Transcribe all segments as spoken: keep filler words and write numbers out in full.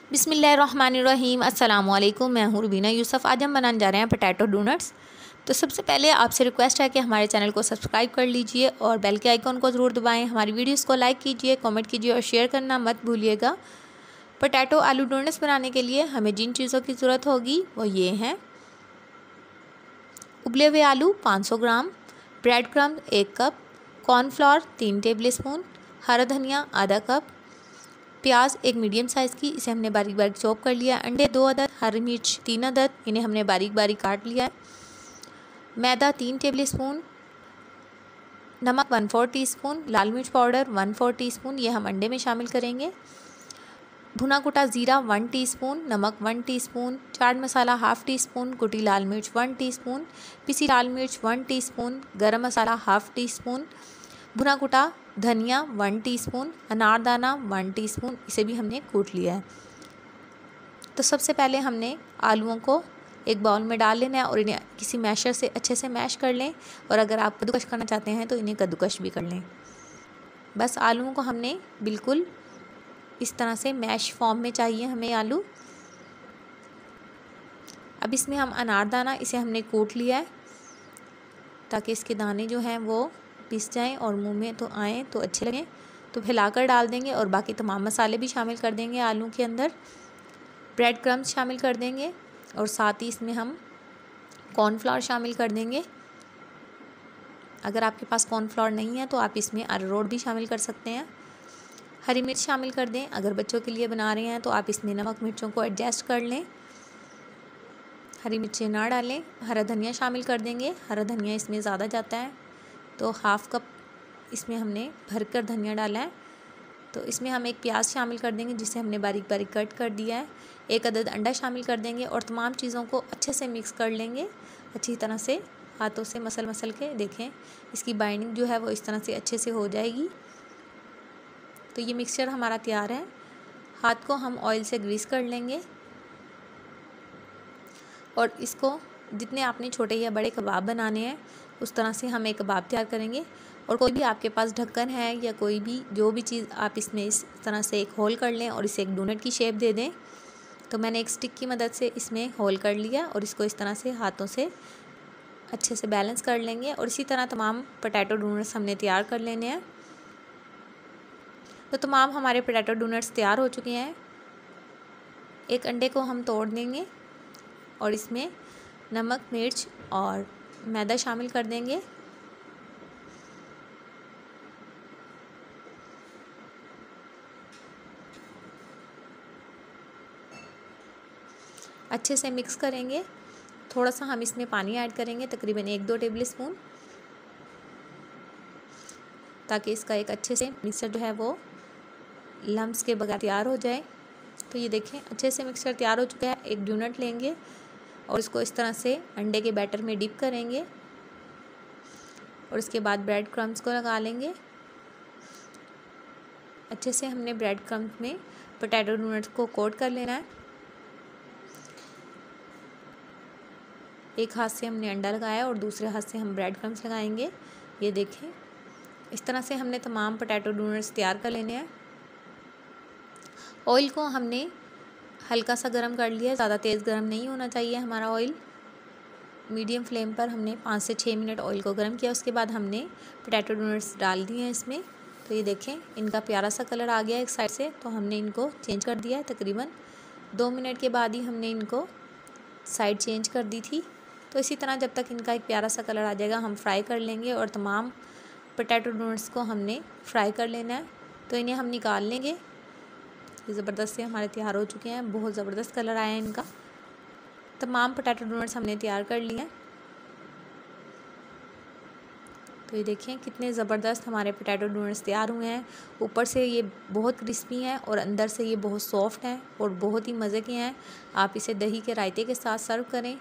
बिस्मिल्लाहिर्रहमानिर्रहीम। अस्सलाम वालेकुम। मैं हूँ रुबीना यूसुफ। आज हम बनाने जा रहे हैं पोटैटो डोनट्स। तो सबसे पहले आपसे रिक्वेस्ट है कि हमारे चैनल को सब्सक्राइब कर लीजिए और बेल के आइकॉन को ज़रूर दबाएं। हमारी वीडियोस को लाइक कीजिए, कमेंट कीजिए और शेयर करना मत भूलिएगा। पोटैटो आलू डोनट्स बनाने के लिए हमें जिन चीज़ों की ज़रूरत होगी वो ये हैं: उबले हुए आलू पाँच सौ ग्राम, ब्रेड क्रम्ब एक कप, कॉर्नफ्लोर तीन टेबल स्पून, हरा धनिया आधा कप, प्याज एक मीडियम साइज़ की, इसे हमने बारीक बारीक चॉप कर लिया, अंडे दो अदद, हरी मिर्च तीन अदद, इन्हें हमने बारीक बारीक काट लिया है, मैदा तीन टेबल स्पून, नमक वन फोर टी स्पून, लाल मिर्च powder one four teaspoon, ये हम अंडे में शामिल करेंगे, भुना कुटा ज़ीरा वन टीस्पून, नमक one teaspoon, chaat masala half teaspoon, कुटी लाल मिर्च वन टीस्पून, पिसी लाल मिर्च वन टीस्पून, गरम मसाला हाफ़ टी स्पून, भुना कुटा धनिया वन टीस्पून, अनारदाना वन टीस्पून, इसे भी हमने कूट लिया है। तो सबसे पहले हमने आलूओं को एक बाउल में डाल लेना है और इन्हें किसी मैशर से अच्छे से मैश कर लें, और अगर आप कद्दूकश करना चाहते हैं तो इन्हें कद्दूकश भी कर लें। बस आलूओं को हमने बिल्कुल इस तरह से मैश फॉर्म में चाहिए हमें आलू। अब इसमें हम अनारदाना, इसे हमने कूट लिया है ताकि इसके दाने जो हैं वो पिस जाएं और मुंह में तो आएँ तो अच्छे लगें। तो हिलाकर डाल देंगे और बाकी तमाम मसाले भी शामिल कर देंगे आलू के अंदर। ब्रेड क्रम्स शामिल कर देंगे और साथ ही इसमें हम कॉर्नफ्लोर शामिल कर देंगे। अगर आपके पास कॉर्नफ्लोर नहीं है तो आप इसमें अरारोट भी शामिल कर सकते हैं। हरी मिर्च शामिल कर दें। अगर बच्चों के लिए बना रहे हैं तो आप इसमें नमक मिर्चों को एडजस्ट कर लें, हरी मिर्चें ना डालें। हरा धनिया शामिल कर देंगे। हरा धनिया इसमें ज़्यादा जाता है तो हाफ़ कप इसमें हमने भरकर धनिया डाला है। तो इसमें हम एक प्याज शामिल कर देंगे जिसे हमने बारीक बारीक कट कर दिया है। एक अदद अंडा शामिल कर देंगे और तमाम चीज़ों को अच्छे से मिक्स कर लेंगे, अच्छी तरह से हाथों से मसल मसल के। देखें इसकी बाइंडिंग जो है वो इस तरह से अच्छे से हो जाएगी। तो ये मिक्सचर हमारा तैयार है। हाथ को हम ऑयल से ग्रीस कर लेंगे और इसको जितने आपने छोटे या बड़े कबाब बनाने हैं उस तरह से हम एक कबाब तैयार करेंगे। और कोई भी आपके पास ढक्कन है या कोई भी जो भी चीज़, आप इसमें इस तरह से एक होल कर लें और इसे एक डोनट की शेप दे दें। तो मैंने एक स्टिक की मदद से इसमें होल कर लिया और इसको इस तरह से हाथों से अच्छे से बैलेंस कर लेंगे। और इसी तरह तमाम पोटैटो डोनट्स हमने तैयार कर लेने हैं। तो तमाम हमारे पोटैटो डोनट्स तैयार हो चुके हैं। एक अंडे को हम तोड़ देंगे और इसमें नमक मिर्च और मैदा शामिल कर देंगे। अच्छे से मिक्स करेंगे। थोड़ा सा हम इसमें पानी ऐड करेंगे, तकरीबन एक दो टेबल स्पून, ताकि इसका एक अच्छे से मिक्सचर जो है वो लम्स के बगैर तैयार हो जाए। तो ये देखें अच्छे से मिक्सचर तैयार हो चुका है। एक डोनट लेंगे और इसको इस तरह से अंडे के बैटर में डिप करेंगे और इसके बाद ब्रेड क्रम्स को लगा लेंगे। अच्छे से हमने ब्रेड क्रम्स में पोटैटो डोनट्स को कोट कर लेना है। एक हाथ से हमने अंडा लगाया और दूसरे हाथ से हम ब्रेड क्रम्स लगाएंगे। ये देखें इस तरह से हमने तमाम पोटैटो डोनट्स तैयार कर लेने हैं। ऑयल को हमने हल्का सा गरम कर लिया, ज़्यादा तेज़ गरम नहीं होना चाहिए हमारा ऑयल। मीडियम फ्लेम पर हमने पाँच से छः मिनट ऑयल को गरम किया। उसके बाद हमने पोटैटो डोनट्स डाल दिए हैं इसमें। तो ये देखें इनका प्यारा सा कलर आ गया एक साइड से, तो हमने इनको चेंज कर दिया है। तकरीबन दो मिनट के बाद ही हमने इनको साइड चेंज कर दी थी। तो इसी तरह जब तक इनका एक प्यारा सा कलर आ जाएगा हम फ्राई कर लेंगे और तमाम पोटैटो डोनट्स को हमने फ्राई कर लेना है। तो इन्हें हम निकाल लेंगे। ये ज़बरदस्त से हमारे तैयार हो चुके हैं, बहुत ज़बरदस्त कलर आया है इनका। तमाम पोटैटो डोनट्स हमने तैयार कर लिए हैं। तो ये देखें कितने ज़बरदस्त हमारे पोटैटो डोनट्स तैयार हुए हैं। ऊपर से ये बहुत क्रिस्पी हैं और अंदर से ये बहुत सॉफ्ट हैं और बहुत ही मज़े के हैं। आप इसे दही के रायते के साथ सर्व करें,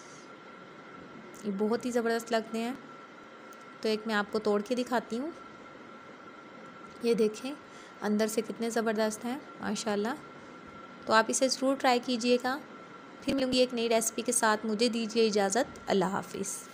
ये बहुत ही ज़बरदस्त लगते हैं। तो एक मैं आपको तोड़ के दिखाती हूँ। ये देखें अंदर से कितने ज़बरदस्त हैं माशाल्लाह। तो आप इसे ज़रूर ट्राई कीजिएगा। फिर मिलूँगी एक नई रेसिपी के साथ। मुझे दीजिए इजाज़त। अल्लाह हाफ़िज़।